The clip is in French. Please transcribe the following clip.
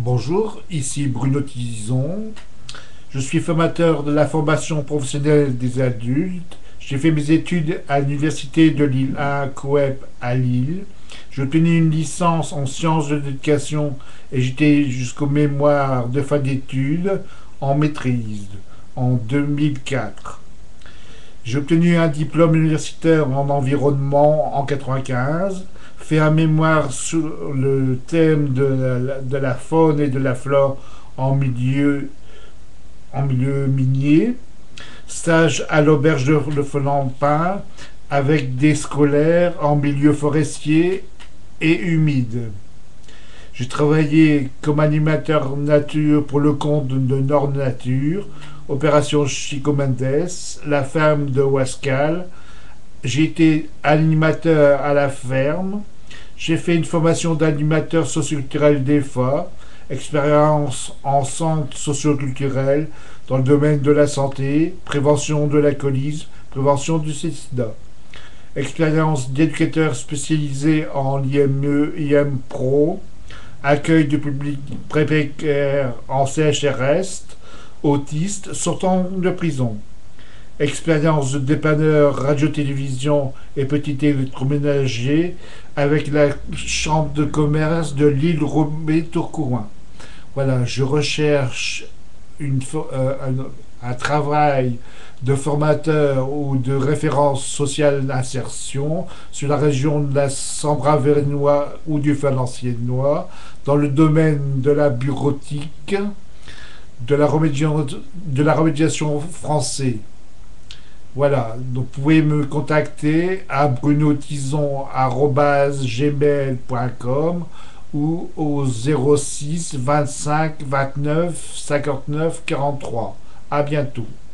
Bonjour, ici Bruno Tison. Je suis formateur de la formation professionnelle des adultes. J'ai fait mes études à l'université de Lille 1 COEP à Lille. J'ai obtenu une licence en sciences de l'éducation et j'étais jusqu'au mémoire de fin d'études en maîtrise en 2004. J'ai obtenu un diplôme universitaire en environnement en 1995, fait un mémoire sur le thème de la faune et de la flore en milieu minier, stage à l'auberge de Le Folempin avec des scolaires en milieu forestier et humide. J'ai travaillé comme animateur nature pour le compte de Nord Nature, Opération Chico Mendes, la ferme de Wascal. J'ai été animateur à la ferme. J'ai fait une formation d'animateur socioculturel d'EFA, expérience en centre socioculturel dans le domaine de la santé, prévention de l'alcoolisme, prévention du sida. Expérience d'éducateur spécialisé en IME, IM Pro, accueil du public précaire en CHRS, autiste sortant de prison. Expérience de dépanneur radio-télévision et petit électroménager avec la chambre de commerce de l'île Roubaix-Tourcoing. Voilà, je recherche un travail de formateur ou de référence sociale d'insertion sur la région de la Sambre-Avernois ou du Valenciennois dans le domaine de la bureautique, de la remédiation français. Voilà, donc vous pouvez me contacter à brunotison@gmail.com ou au 06 25 29 59 43. À bientôt.